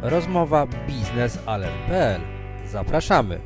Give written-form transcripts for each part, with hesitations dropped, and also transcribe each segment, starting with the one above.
Rozmowa biznesalert.pl. Zapraszamy.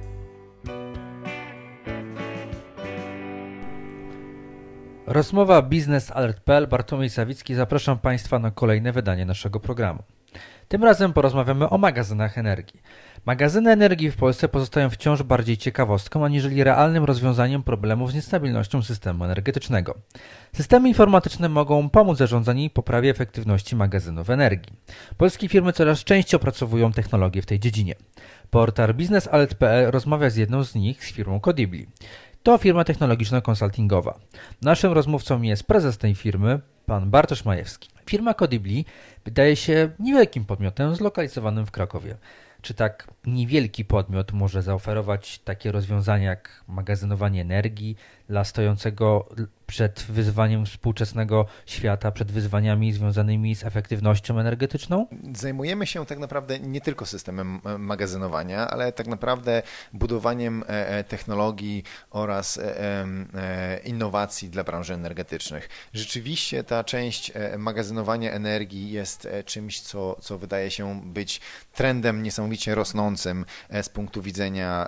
Rozmowa biznesalert.pl. Bartłomiej Sawicki. Zapraszam Państwa na kolejne wydanie naszego programu. Tym razem porozmawiamy o magazynach energii. Magazyny energii w Polsce pozostają wciąż bardziej ciekawostką aniżeli realnym rozwiązaniem problemów z niestabilnością systemu energetycznego. Systemy informatyczne mogą pomóc zarządzaniu i poprawie efektywności magazynów energii. Polskie firmy coraz częściej opracowują technologie w tej dziedzinie. Portal biznesalert.pl rozmawia z jedną z nich, z firmą Codibly. To firma technologiczno-konsultingowa. Naszym rozmówcą jest prezes tej firmy, pan Bartosz Majewski. Firma Codibly wydaje się niewielkim podmiotem zlokalizowanym w Krakowie. Czy tak niewielki podmiot może zaoferować takie rozwiązania jak magazynowanie energii dla stojącego przed wyzwaniem współczesnego świata, przed wyzwaniami związanymi z efektywnością energetyczną? Zajmujemy się tak naprawdę nie tylko systemem magazynowania, ale tak naprawdę budowaniem technologii oraz innowacji dla branży energetycznych. Rzeczywiście ta część magazynowania energii jest czymś, co wydaje się być trendem niesamowicie rosnącym z punktu widzenia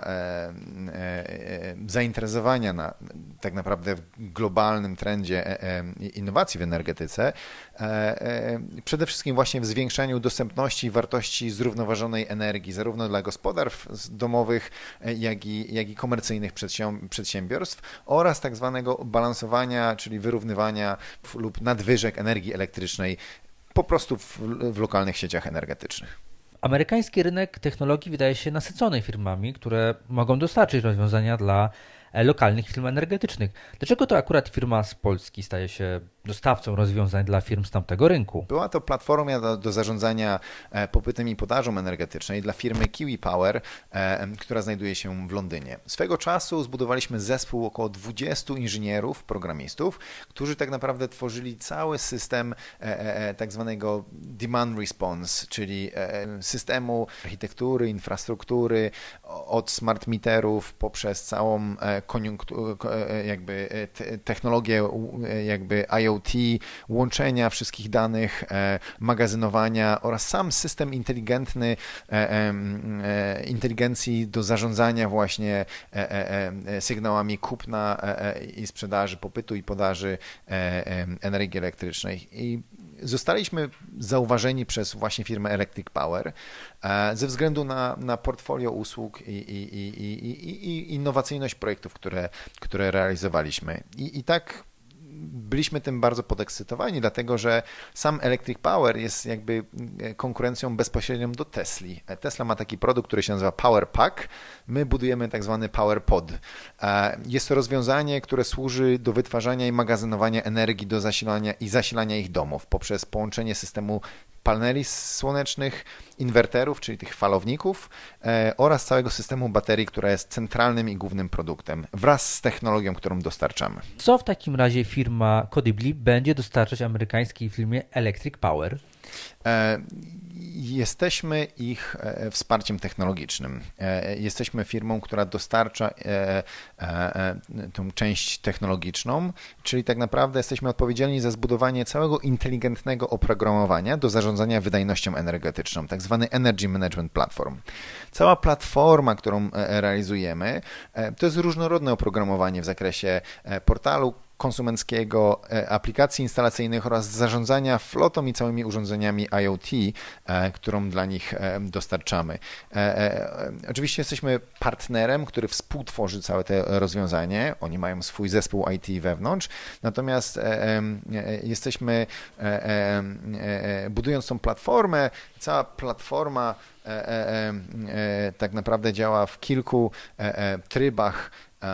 zainteresowania tak naprawdę w globalnym trendzie innowacji w energetyce, przede wszystkim właśnie w zwiększaniu dostępności i wartości zrównoważonej energii, zarówno dla gospodarstw domowych, jak i komercyjnych przedsiębiorstw oraz tak zwanego balansowania, czyli wyrównywania lub nadwyżek energii elektrycznej po prostu w lokalnych sieciach energetycznych. Amerykański rynek technologii wydaje się nasycony firmami, które mogą dostarczyć rozwiązania dla lokalnych firm energetycznych. Dlaczego to akurat firma z Polski staje się dostawcą rozwiązań dla firm z tamtego rynku? Była to platforma do zarządzania popytem i podażą energetycznej dla firmy Kiwi Power, która znajduje się w Londynie. Swego czasu zbudowaliśmy zespół około 20 inżynierów, programistów, którzy tak naprawdę tworzyli cały system tak zwanego demand response, czyli systemu architektury, infrastruktury, od smart meterów poprzez całą technologię IoT, łączenia wszystkich danych, magazynowania oraz sam system inteligencji do zarządzania właśnie sygnałami kupna i sprzedaży, popytu i podaży energii elektrycznej. I zostaliśmy zauważeni przez właśnie firmę Electric Power ze względu na portfolio usług i innowacyjność projektów, które realizowaliśmy. I tak byliśmy tym bardzo podekscytowani, dlatego że sam Electric Power jest jakby konkurencją bezpośrednią do Tesli. Tesla ma taki produkt, który się nazywa Power Pack. My budujemy tak zwany Power Pod. Jest to rozwiązanie, które służy do wytwarzania i magazynowania energii do zasilania ich domów poprzez połączenie systemu paneli słonecznych, inwerterów, czyli tych falowników oraz całego systemu baterii, która jest centralnym i głównym produktem wraz z technologią, którą dostarczamy. Co w takim razie firma Codibly będzie dostarczać amerykańskiej firmie Electric Power? Jesteśmy ich wsparciem technologicznym. Jesteśmy firmą, która dostarcza tą część technologiczną, czyli tak naprawdę jesteśmy odpowiedzialni za zbudowanie całego inteligentnego oprogramowania do zarządzania wydajnością energetyczną, tak zwany Energy Management Platform. Cała platforma, którą realizujemy, to jest różnorodne oprogramowanie w zakresie portalu konsumenckiego, aplikacji instalacyjnych oraz zarządzania flotą i całymi urządzeniami IoT, którą dla nich dostarczamy. Oczywiście jesteśmy partnerem, który współtworzy całe to rozwiązanie. Oni mają swój zespół IT wewnątrz, natomiast jesteśmy, budując tą platformę, cała platforma tak naprawdę działa w kilku trybach,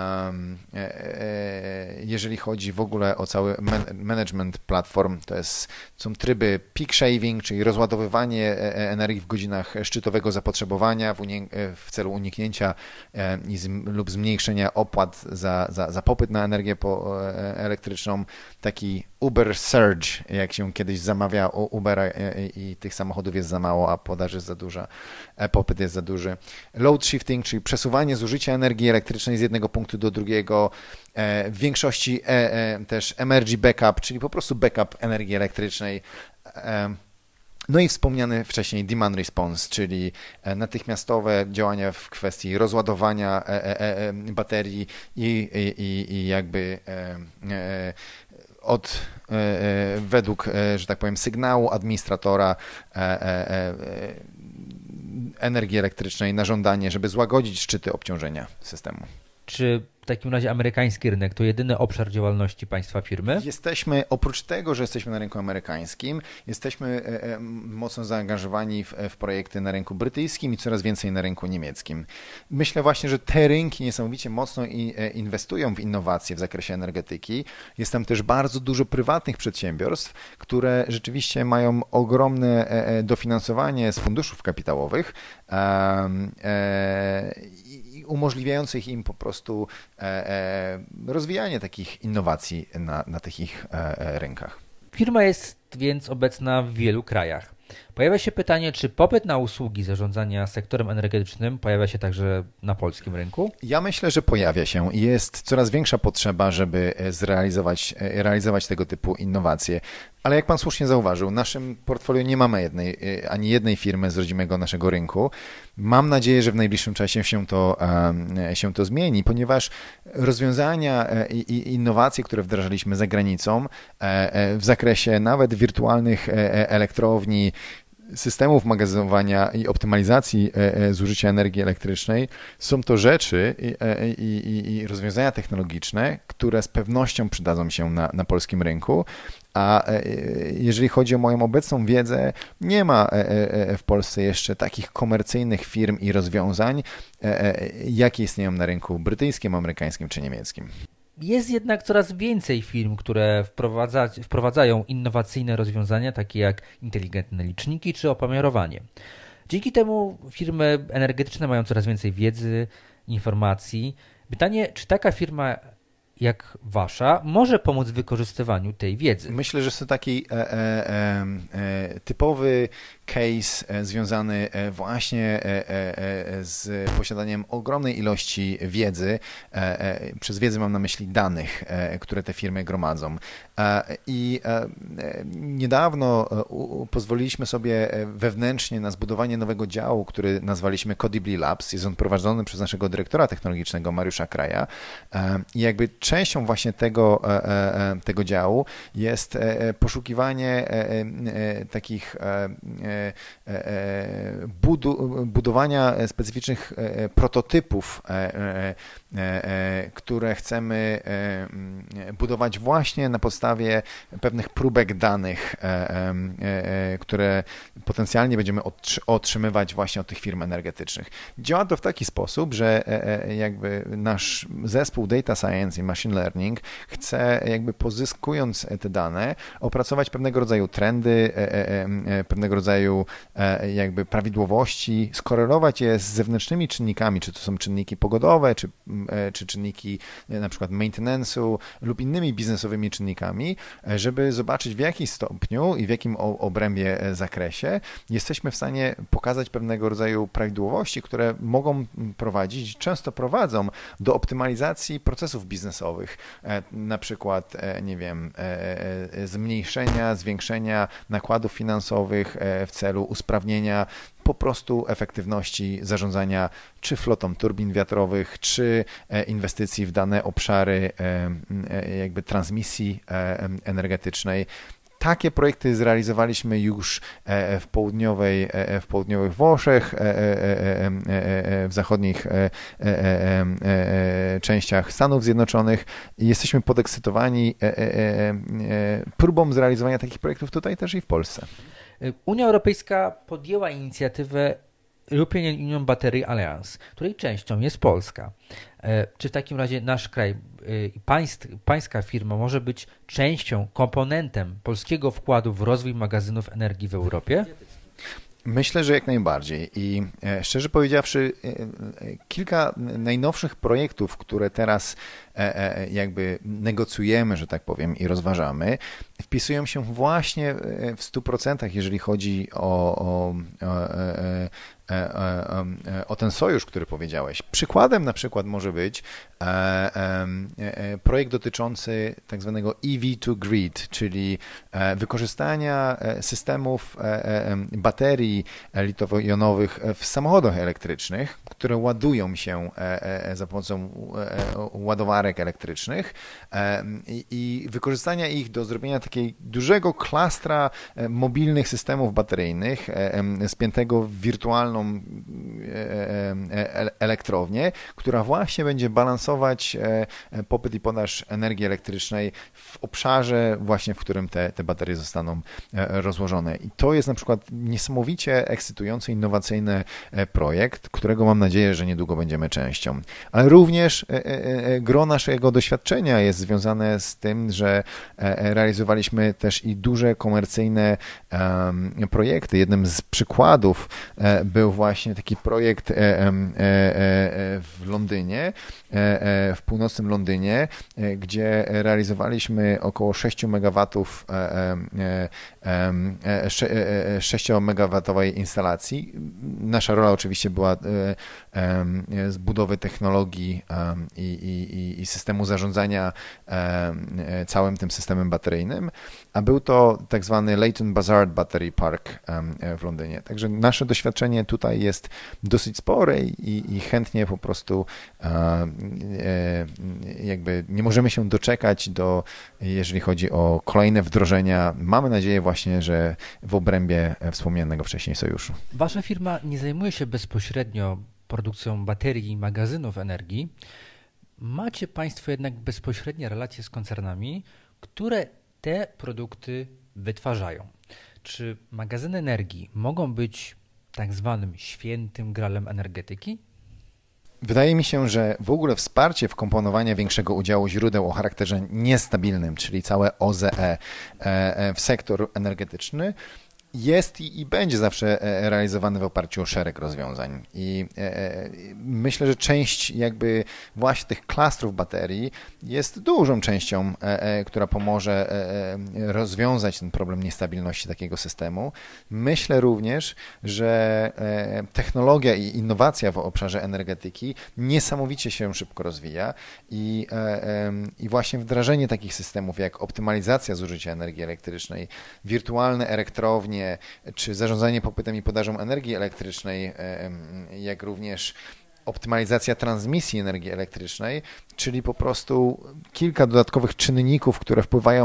jeżeli chodzi w ogóle o cały management platform. Są tryby peak shaving, czyli rozładowywanie energii w godzinach szczytowego zapotrzebowania w celu uniknięcia lub zmniejszenia opłat za popyt na energię elektryczną. Taki Uber Surge, jak się kiedyś zamawia u Ubera i tych samochodów jest za mało, a podaż jest za duża, popyt jest za duży. Load shifting, czyli przesuwanie zużycia energii elektrycznej z jednego punktu do drugiego. W większości też emergency backup, czyli po prostu backup energii elektrycznej. No i wspomniany wcześniej demand response, czyli natychmiastowe działania w kwestii rozładowania baterii i jakby według, że tak powiem, sygnału administratora energii elektrycznej na żądanie, żeby złagodzić szczyty obciążenia systemu. Czy w takim razie amerykański rynek to jedyny obszar działalności państwa firmy? Jesteśmy, oprócz tego, że jesteśmy na rynku amerykańskim, jesteśmy mocno zaangażowani w projekty na rynku brytyjskim i coraz więcej na rynku niemieckim. Myślę właśnie, że te rynki niesamowicie mocno inwestują w innowacje w zakresie energetyki. Jest tam też bardzo dużo prywatnych przedsiębiorstw, które rzeczywiście mają ogromne dofinansowanie z funduszów kapitałowych umożliwiających im po prostu rozwijanie takich innowacji na tych ich rynkach. Firma jest więc obecna w wielu krajach. Pojawia się pytanie, czy popyt na usługi zarządzania sektorem energetycznym pojawia się także na polskim rynku? Ja myślę, że pojawia się i jest coraz większa potrzeba, żeby realizować tego typu innowacje. Ale jak pan słusznie zauważył, w naszym portfolio nie mamy ani jednej firmy z rodzimego naszego rynku. Mam nadzieję, że w najbliższym czasie się to zmieni, ponieważ rozwiązania i innowacje, które wdrażaliśmy za granicą w zakresie nawet wirtualnych elektrowni, systemów magazynowania i optymalizacji zużycia energii elektrycznej, są to rzeczy i rozwiązania technologiczne, które z pewnością przydadzą się na polskim rynku. A jeżeli chodzi o moją obecną wiedzę, nie ma w Polsce jeszcze takich komercyjnych firm i rozwiązań, jakie istnieją na rynku brytyjskim, amerykańskim czy niemieckim. Jest jednak coraz więcej firm, które wprowadzają innowacyjne rozwiązania, takie jak inteligentne liczniki czy opomiarowanie. Dzięki temu firmy energetyczne mają coraz więcej wiedzy, informacji. Pytanie, czy taka firma jak wasza może pomóc w wykorzystywaniu tej wiedzy? Myślę, że jest to taki typowy case związany właśnie z posiadaniem ogromnej ilości wiedzy. Przez wiedzę mam na myśli danych, które te firmy gromadzą. I niedawno pozwoliliśmy sobie wewnętrznie na zbudowanie nowego działu, który nazwaliśmy Codibly Labs. Jest on prowadzony przez naszego dyrektora technologicznego Mariusza Kraja. I jakby częścią właśnie tego działu jest poszukiwanie takich budowania specyficznych prototypów, które chcemy budować właśnie na podstawie pewnych próbek danych, które potencjalnie będziemy otrzymywać właśnie od tych firm energetycznych. Działa to w taki sposób, że jakby nasz zespół Data Science i Machine Learning chce jakby pozyskując te dane opracować pewnego rodzaju trendy, pewnego rodzaju jakby prawidłowości, skorelować je z zewnętrznymi czynnikami, czy to są czynniki pogodowe, czy czynniki na przykład maintenance'u lub innymi biznesowymi czynnikami, żeby zobaczyć w jakim stopniu i w jakim obrębie zakresie jesteśmy w stanie pokazać pewnego rodzaju prawidłowości, które mogą prowadzić, często prowadzą do optymalizacji procesów biznesowych, na przykład, nie wiem, zmniejszenia, zwiększenia nakładów finansowych w celu usprawnienia po prostu efektywności zarządzania czy flotą turbin wiatrowych, czy inwestycji w dane obszary jakby transmisji energetycznej. Takie projekty zrealizowaliśmy już w południowych Włoszech, w zachodnich częściach Stanów Zjednoczonych i jesteśmy podekscytowani próbą zrealizowania takich projektów tutaj też i w Polsce. Unia Europejska podjęła inicjatywę European Union Battery Alliance, której częścią jest Polska. Czy w takim razie nasz kraj i pańska firma może być częścią, komponentem polskiego wkładu w rozwój magazynów energii w Europie? Myślę, że jak najbardziej i szczerze powiedziawszy, kilka najnowszych projektów, które teraz jakby negocjujemy, że tak powiem, i rozważamy, wpisują się właśnie w 100%, jeżeli chodzi o ten sojusz, który powiedziałeś. Przykładem na przykład może być projekt dotyczący tak zwanego EV to grid, czyli wykorzystania systemów baterii litowo-jonowych w samochodach elektrycznych, które ładują się za pomocą ładowarek elektrycznych i wykorzystania ich do zrobienia takiego dużego klastra mobilnych systemów bateryjnych spiętego w wirtualną elektrownię, która właśnie będzie balansować popyt i podaż energii elektrycznej w obszarze właśnie, w którym te baterie zostaną rozłożone. I to jest na przykład niesamowicie ekscytujący, innowacyjny projekt, którego mam nadzieję, że niedługo będziemy częścią. Ale również gro naszego doświadczenia jest związane z tym, że realizowaliśmy też i duże komercyjne projekty. Jednym z przykładów był właśnie taki projekt w Londynie, w północnym Londynie, gdzie realizowaliśmy około 6 MW 6-megawatowej instalacji. Nasza rola oczywiście była z budowy technologii i systemu zarządzania całym tym systemem bateryjnym, a był to tak zwany Leighton Buzzard Battery Park w Londynie. Także nasze doświadczenie tutaj jest dosyć spore i chętnie po prostu jakby nie możemy się doczekać jeżeli chodzi o kolejne wdrożenia. Mamy nadzieję właśnie, że w obrębie wspomnianego wcześniej sojuszu. Wasza firma nie zajmuje się bezpośrednio produkcją baterii i magazynów energii. Macie Państwo jednak bezpośrednie relacje z koncernami, które te produkty wytwarzają. Czy magazyny energii mogą być tak zwanym świętym gralem energetyki? Wydaje mi się, że w ogóle wsparcie wkomponowania większego udziału źródeł o charakterze niestabilnym, czyli całe OZE w sektor energetyczny jest i będzie zawsze realizowany w oparciu o szereg rozwiązań. I myślę, że część jakby właśnie tych klastrów baterii jest dużą częścią, która pomoże rozwiązać ten problem niestabilności takiego systemu. Myślę również, że technologia i innowacja w obszarze energetyki niesamowicie się szybko rozwija i właśnie wdrażanie takich systemów jak optymalizacja zużycia energii elektrycznej, wirtualne elektrownie, czy zarządzanie popytem i podażą energii elektrycznej, jak również optymalizacja transmisji energii elektrycznej, czyli po prostu kilka dodatkowych czynników, które wpływają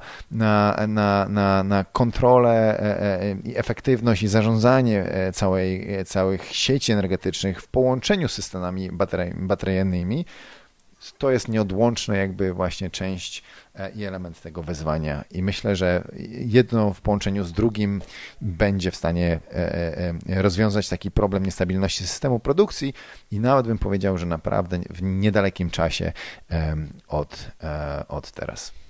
na kontrolę i efektywność i zarządzanie całych sieci energetycznych w połączeniu z systemami bateryjnymi. To jest nieodłączna jakby właśnie część i element tego wyzwania i myślę, że jedno w połączeniu z drugim będzie w stanie rozwiązać taki problem niestabilności systemu produkcji i nawet bym powiedział, że naprawdę w niedalekim czasie od teraz.